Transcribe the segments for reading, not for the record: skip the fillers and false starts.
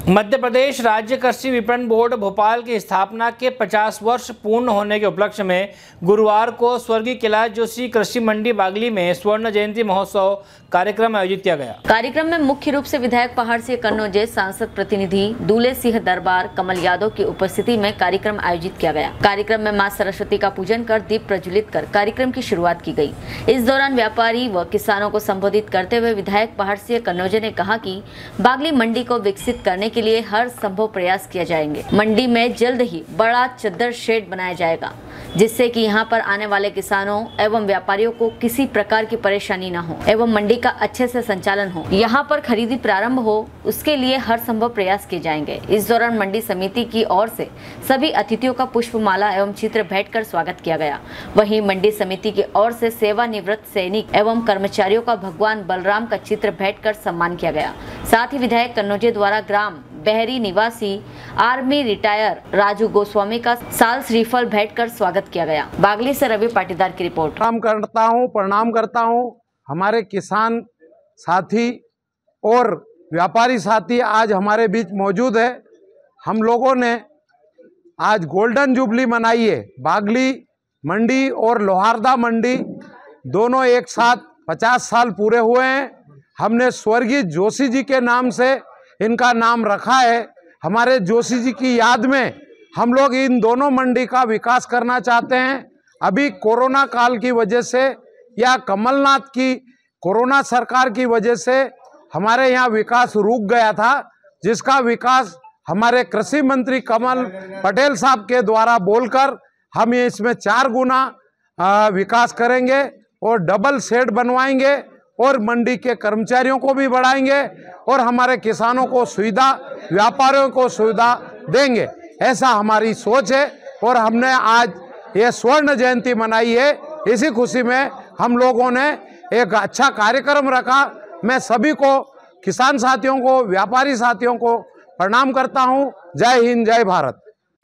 मध्य प्रदेश राज्य कृषि विपणन बोर्ड भोपाल की स्थापना के 50 वर्ष पूर्ण होने के उपलक्ष्य में गुरुवार को स्वर्गीय कैलाश जोशी कृषि मंडी बागली में स्वर्ण जयंती महोत्सव कार्यक्रम आयोजित किया गया। कार्यक्रम में मुख्य रूप से विधायक पहाड़ से कन्नौज सांसद प्रतिनिधि दूल्हे सिंह दरबार कमल यादव की उपस्थिति में कार्यक्रम आयोजित किया गया। कार्यक्रम में मां सरस्वती का पूजन कर दीप प्रज्वलित कर कार्यक्रम की शुरुआत की गई। इस दौरान व्यापारी व किसानों को संबोधित करते हुए विधायक पहाड़ से कन्नौज ने कहा कि बागली मंडी को विकसित करने के लिए हर संभव प्रयास किया जाएंगे। मंडी में जल्द ही बड़ा चद्दर शेड बनाया जाएगा, जिससे कि यहां पर आने वाले किसानों एवं व्यापारियों को किसी प्रकार की परेशानी न हो एवं मंडी का अच्छे से संचालन हो। यहां पर खरीदी प्रारंभ हो, उसके लिए हर संभव प्रयास किए जाएंगे। इस दौरान मंडी समिति की ओर से सभी अतिथियों का पुष्पमाला एवं चित्र भेंट कर स्वागत किया गया। वहीं मंडी समिति की ओर से सेवानिवृत्त सैनिक एवं कर्मचारियों का भगवान बलराम का चित्र भेंट कर सम्मान किया गया। साथ ही विधायक कन्नौज द्वारा ग्राम बहरी निवासी आर्मी रिटायर राजू गोस्वामी का साल श्रीफल भेंट कर स्वागत किया गया। बागली से रवि पाटीदार की रिपोर्ट। प्रणाम करता हूं हमारे किसान साथी और व्यापारी साथी आज हमारे बीच मौजूद है। हम लोगों ने आज गोल्डन जुबली मनाई है। बागली मंडी और लोहारदा मंडी दोनों एक साथ 50 साल पूरे हुए हैं। हमने स्वर्गीय जोशी जी के नाम से इनका नाम रखा है। हमारे जोशी जी की याद में हम लोग इन दोनों मंडी का विकास करना चाहते हैं। अभी कोरोना काल की वजह से या कमलनाथ की कोरोना सरकार की वजह से हमारे यहाँ विकास रुक गया था, जिसका विकास हमारे कृषि मंत्री कमल पटेल साहब के द्वारा बोलकर हम इसमें 4 गुना विकास करेंगे और डबल शेड बनवाएंगे और मंडी के कर्मचारियों को भी बढ़ाएंगे और हमारे किसानों को सुविधा, व्यापारियों को सुविधा देंगे। ऐसा हमारी सोच है और हमने आज ये स्वर्ण जयंती मनाई है। इसी खुशी में हम लोगों ने एक अच्छा कार्यक्रम रखा। मैं सभी को, किसान साथियों को, व्यापारी साथियों को प्रणाम करता हूं। जय हिंद, जय भारत।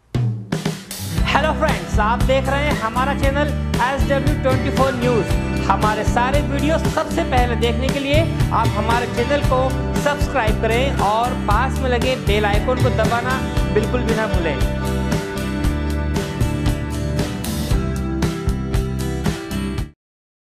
हेलो फ्रेंड्स, आप देख रहे हैं हमारा चैनल SW24 न्यूज़। हमारे सारे वीडियो सबसे पहले देखने के लिए आप हमारे चैनल को सब्सक्राइब करें और पास में लगे बेल आइकन को दबाना बिल्कुल भी ना भूलें।